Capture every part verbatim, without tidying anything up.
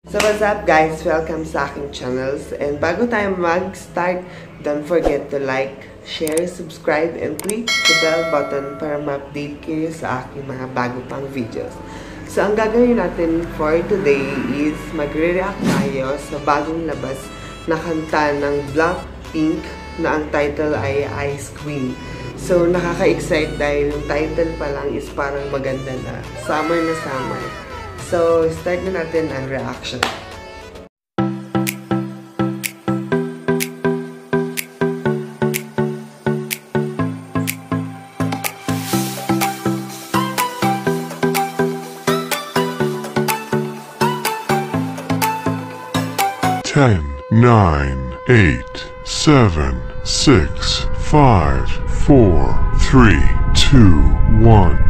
So what's up guys? Welcome sa aking channels. And bago tayo mag-start, don't forget to like, share, subscribe, and click the bell button para ma-update kayo sa aking mga bago pang videos. So ang gagawin natin for today is magre-react tayo sa bagong labas na kanta ng BlackPink na ang title ay Ice Queen. So nakaka-excite dahil yung title pa lang is parang maganda na. Summer na summer. So, start na natin ang reaction. ten, nine, eight, seven, six, five, four, three, two, one.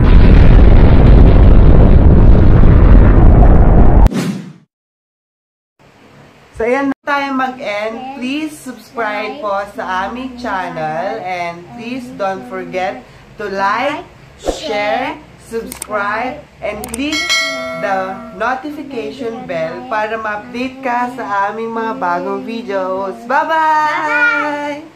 So, ayan na tayo mag-end. Please subscribe po sa aming channel and please don't forget to like, share, subscribe, and click the notification bell para ma-update ka sa aming mga bagong videos. Bye-bye!